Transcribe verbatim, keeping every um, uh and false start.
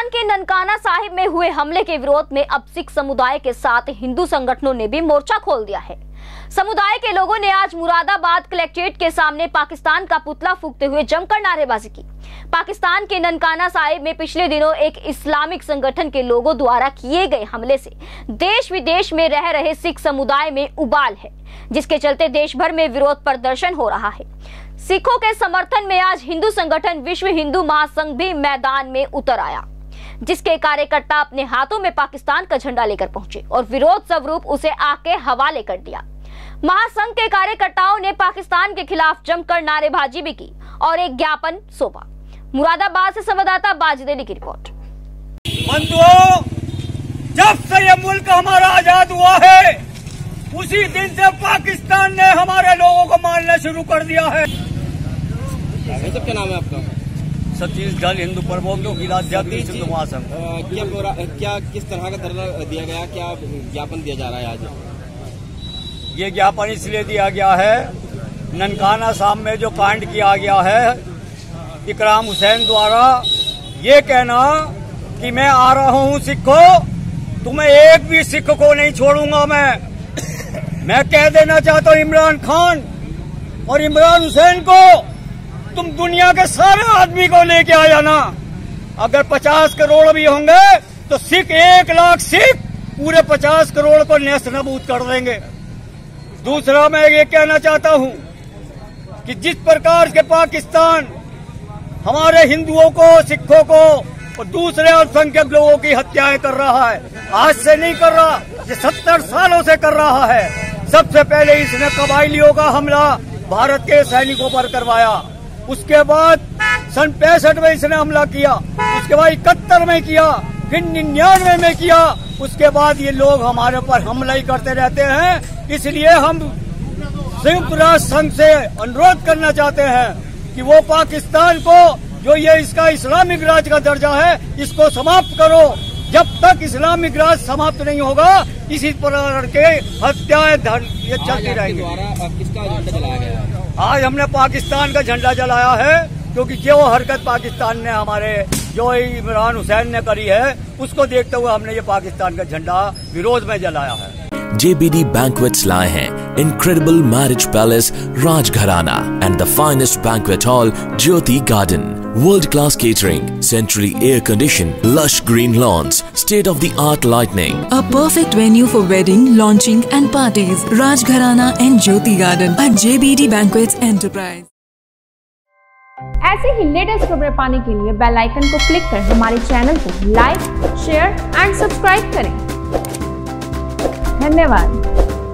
पाकिस्तान के ननकाना साहिब में हुए हमले के विरोध में अब सिख समुदाय के साथ हिंदू संगठनों ने भी मोर्चा खोल दिया है। समुदाय के लोगों ने आज मुरादाबाद कलेक्ट्रेट के सामने पाकिस्तान का पुतला फूंकते हुए जमकर नारेबाजी की। पाकिस्तान के ननकाना साहिब में पिछले दिनों एक इस्लामिक संगठन के लोगों द्वारा किए गए हमले से देश विदेश में रह रहे सिख समुदाय में उबाल है, जिसके चलते देश भर में विरोध प्रदर्शन हो रहा है। सिखों के समर्थन में आज हिंदू संगठन विश्व हिंदू महासंघ भी मैदान में उतर आया, जिसके कार्यकर्ता अपने हाथों में पाकिस्तान का झंडा लेकर पहुंचे और विरोध स्वरूप उसे आग के हवाले कर दिया। महासंघ के कार्यकर्ताओं ने पाकिस्तान के खिलाफ जमकर नारेबाजी भी की और एक ज्ञापन सौंपा। मुरादाबाद से संवाददाता बाजिद अली की रिपोर्ट। बंधुओं, जब से ये मुल्क हमारा आजाद हुआ है, उसी दिन से पाकिस्तान ने हमारे लोगों को मारना शुरू कर दिया है। सब क्या नाम है आपका? सतीश दल हिंदू प्रबोधियों की राज्याध्यक्ष हिंदू महासंघ। क्या क्या किस तरह का धरना दिया गया, क्या ज्ञापन दिया जा रहा है आज? ये ज्ञापन इसलिए दिया गया है, ननकाना साहब में जो कांड किया गया है इकराम हुसैन द्वारा, ये कहना कि मैं आ रहा हूँ सिखों, तुम्हें एक भी सिख को नहीं छोड़ूंगा। मैं मैं कह देना चाहता हूँ इमरान खान और इमरान हुसैन को, तुम दुनिया के सारे आदमी को लेके आ जाना। अगर पचास करोड़ भी होंगे तो सिख एक लाख सिख पूरे पचास करोड़ को नेस्त नबूद कर देंगे। दूसरा, मैं ये कहना चाहता हूँ कि जिस प्रकार के पाकिस्तान हमारे हिंदुओं को, सिखों को और दूसरे अल्पसंख्यक लोगों की हत्याएं कर रहा है, आज से नहीं कर रहा, ये सत्तर सालों से कर रहा है। सबसे पहले इसने कबायलियों का हमला भारत के सैनिकों पर करवाया, उसके बाद सन पैंसठ में इसने हमला किया, उसके बाद इकहत्तर में किया, फिर निन्यानवे में किया, उसके बाद ये लोग हमारे पर हमला ही करते रहते हैं। इसलिए हम संयुक्त राष्ट्र संघ से अनुरोध करना चाहते हैं कि वो पाकिस्तान को, जो ये इसका इस्लामिक राज्य का दर्जा है, इसको समाप्त करो। जब तक इस्लामिक राज्य समाप्त नहीं होगा, इसी प्रकार के हत्याएं ये चलती रहेंगी। किसका झंडा जलाया गया? आज हमने पाकिस्तान का झंडा जलाया है, क्योंकि जो हरकत पाकिस्तान ने, हमारे जो इमरान हुसैन ने करी है, उसको देखते हुए हमने ये पाकिस्तान का झंडा विरोध में जलाया है। J B D Banquets लाए हैं Incredible Marriage Palace Rajgharana and the finest banquet hall Jyoti Garden. World-class catering, centrally air-conditioned, lush green lawns, state-of-the-art lighting. A perfect venue for wedding, launching and parties. Rajgharana and Jyoti Garden at J B D Banquets Enterprise. ऐसे ही latest खबरें पाने के लिए bell icon को click कर हमारे channel को like, share and subscribe करें। धन्यवाद।